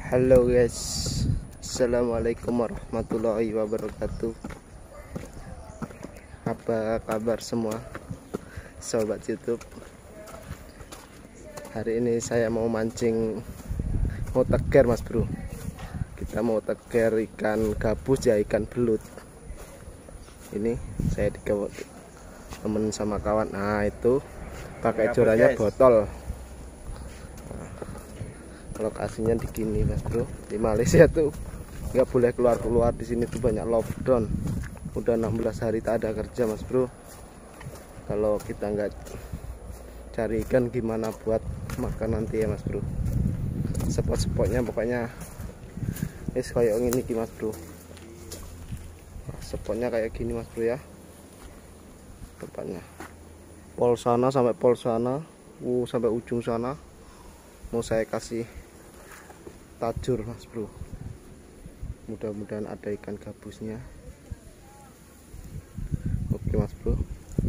Halo guys, assalamualaikum warahmatullahi wabarakatuh. Apa kabar semua sobat YouTube? Hari ini saya mau mancing, mau teger mas bro. Kita mau teger ikan gabus ya, ikan belut. Ini saya temen sama kawan. Nah itu pakai jorannya botol. Lokasinya di gini mas bro, di Malaysia tuh nggak boleh keluar di sini tuh banyak lockdown. Udah 16 hari tak ada kerja mas bro. Kalau kita nggak cari ikan gimana buat makan nanti ya mas bro. Spot-spotnya pokoknya kayak gini mas bro. Spotnya kayak gini mas bro ya. Tempatnya pol sana sampai pol sana, sampai ujung sana. Mau saya kasih tajur mas bro, mudah-mudahan ada ikan gabusnya. Oke mas bro,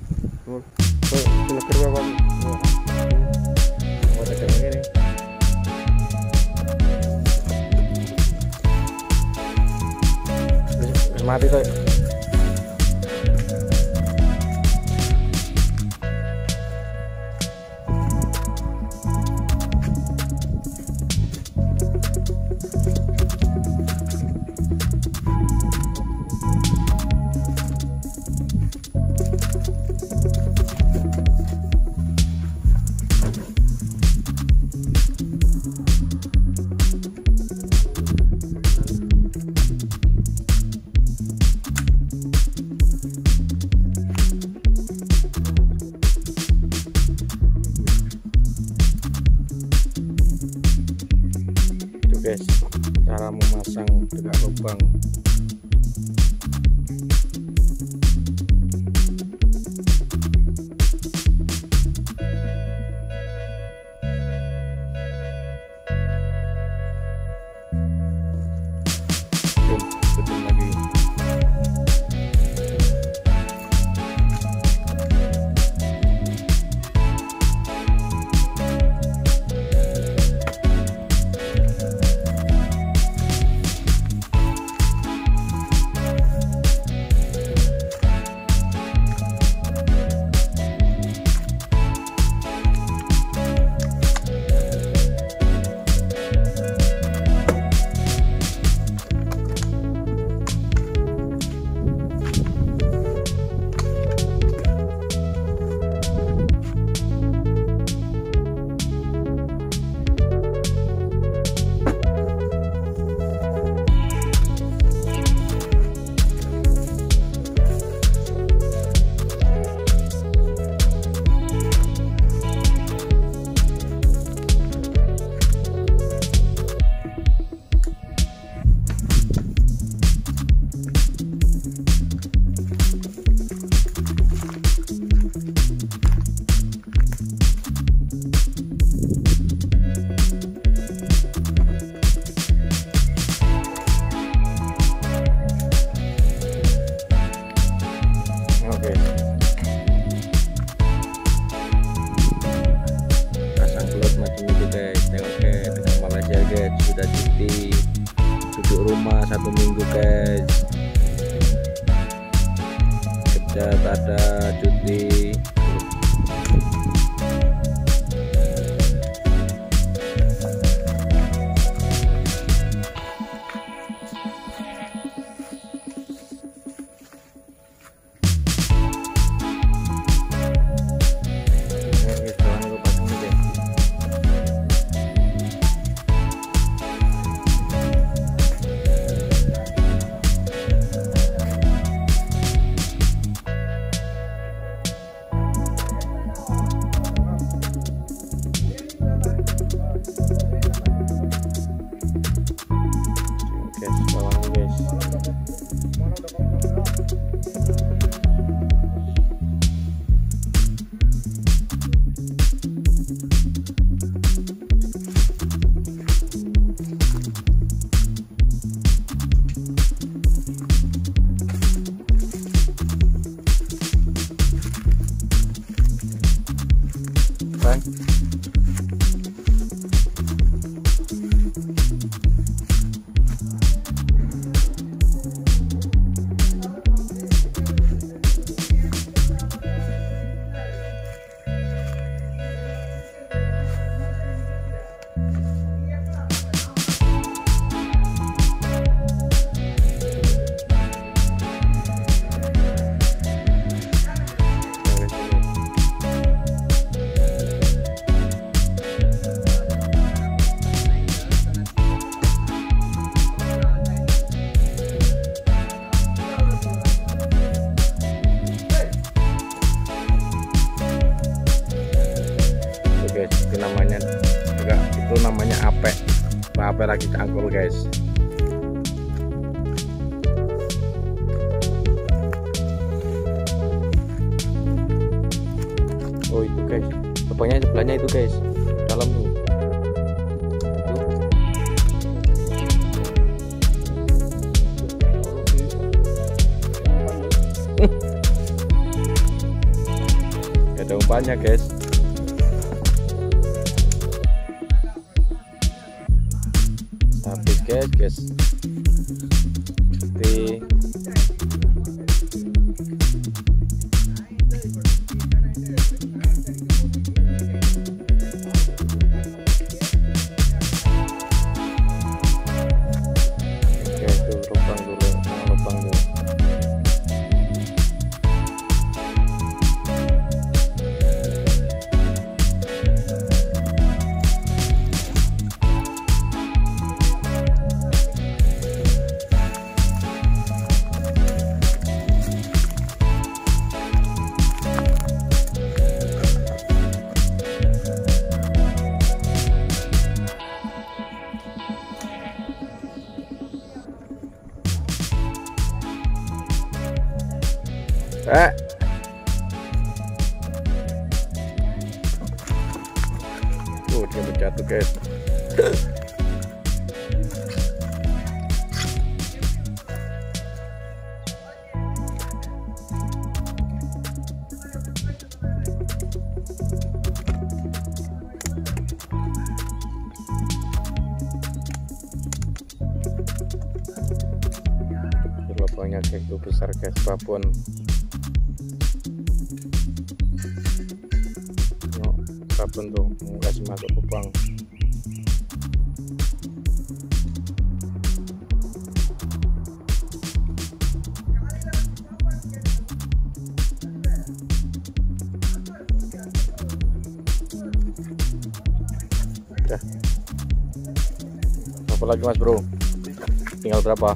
mati tuh. Guys, cara memasang tegak lubang. Betul lagi. Pasang belut macam itu guys. Tengok guys, dengan Malaysia guys, sudah cuti duduk rumah 1 minggu guys. Kerja tak ada, cuti. sampai lagi cangkul guys. Oh itu guys, lubangnya sebelahnya itu guys, dalam tuh. Ada umpannya guys. Habis guys. Seperti dia menjatuh guys. Lubangnya guys itu besar guys, babon. Babon tuh kasih masuk lubang. Udah. Apa lagi mas bro? Tinggal berapa?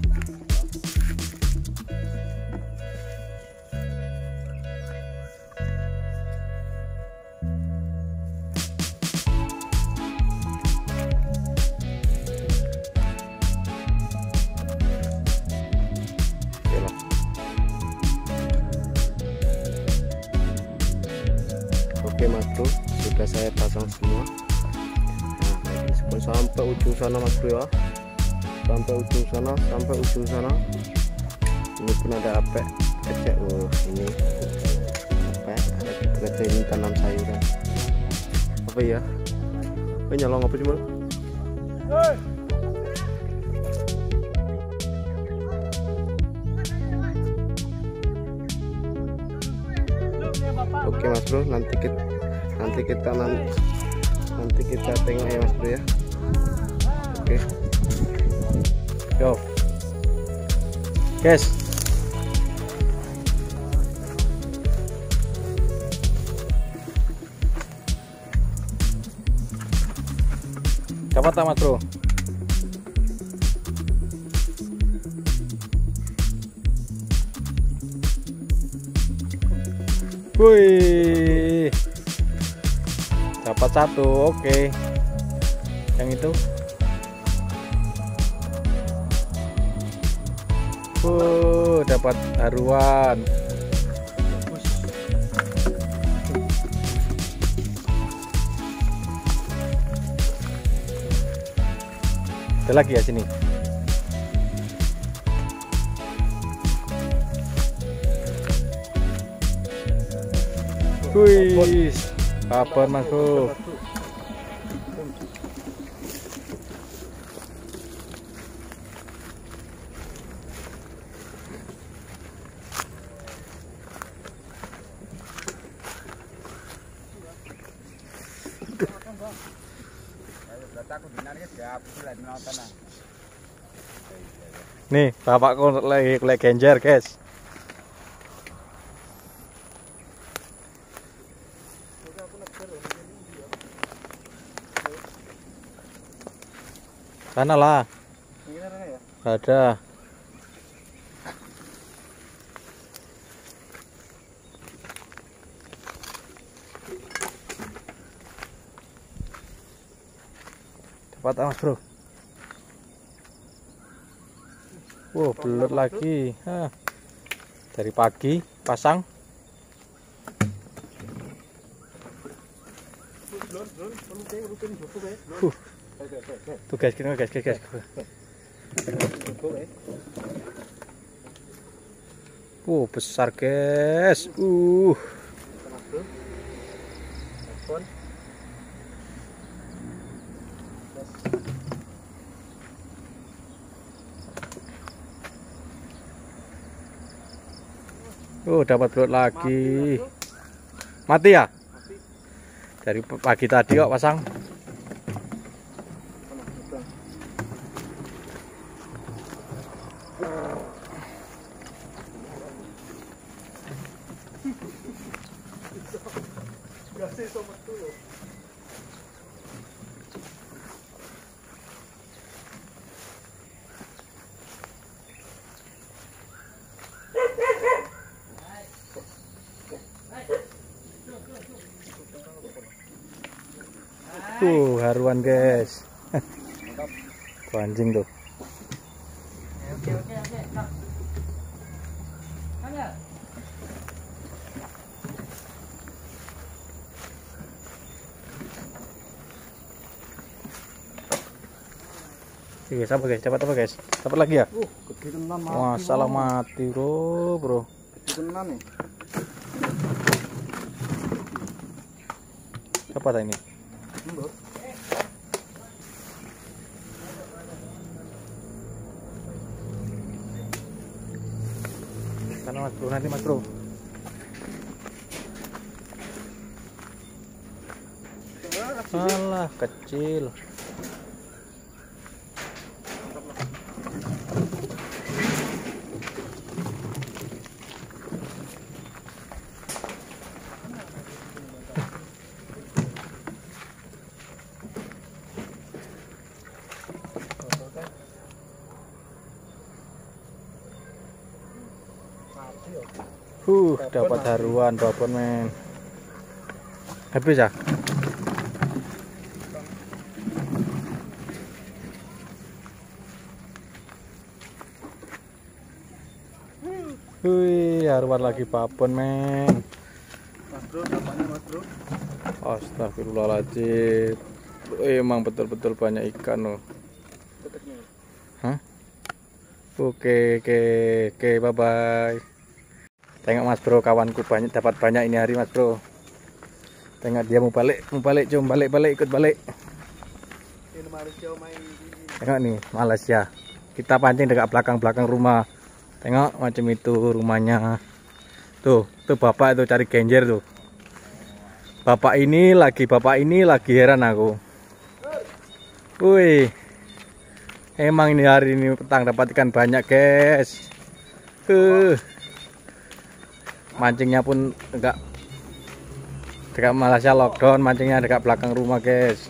Oke mas bro, sudah saya pasang semua. Nah ini sampai ujung sana mas bro ya, sampai ujung sana. Ini pun ada apek kecek. Oh ini apek, ada kecek ini tanam sayuran. Apa ya? Nyolong apa cuma? Oke mas bro, nanti kita tengok ya mas bro ya. Oke. Yo. Guys. Dapat tak mas bro? Wih, dapat satu, oke. Yang itu, dapat haruan. Ada lagi ya sini. Wih, kapan masuk? Nih, bapakku lagi genjer, guys. Sana lah. Ada. Dapat mas bro. Wow, belut lagi. Hah. Dari pagi pasang. Tuh guys, guys. Besar guys. Dapat belut lagi. Mati ya? Dari pagi tadi kok pasang. Tuh haruan guys. Tuh anjing tuh. Guys, apa guys? Dapat apa guys? Dapat lagi ya? Gede tenan mati. Wah, salah mati bro. Gede tenan nih. Apa ini? Sana mas bro, nanti mas bro. Alah, kecil. Dapat haruan babon men. Habis ya? Wih, haruan lagi babon men. Mas bro, dapatnya mas bro. Astagfirullahaladzim. Emang betul-betul banyak ikan loh. Hah? Oke, bye bye. Tengok mas bro, kawanku dapat banyak ini hari mas bro. Tengok dia mau balik, cum, balik, ikut balik. Tengok nih, Malaysia. Kita pancing dekat belakang rumah. Tengok macam itu rumahnya. Tuh bapak itu cari genjer tuh. Bapak ini lagi heran aku. Wih. Emang ini hari ini petang dapat ikan banyak guys. Mancingnya pun enggak dekat Malaysia lockdown, mancingnya dekat belakang rumah guys.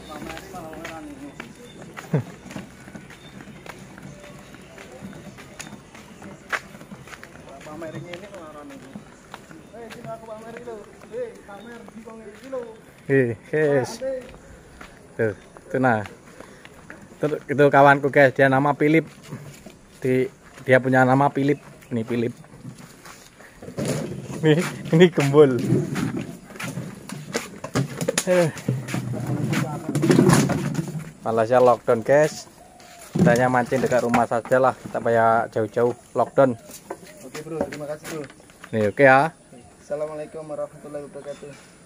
Guys. Tuh nah. Itu kawanku guys, dia nama Philip. Dia punya nama Philip. Ini Philip. Ini gembul. Malaysia lockdown guys. Kita hanya mancing dekat rumah saja lah, kita payah jauh-jauh lockdown. Oke bro, terima kasih bro. Nih oke ya. Assalamualaikum warahmatullahi wabarakatuh.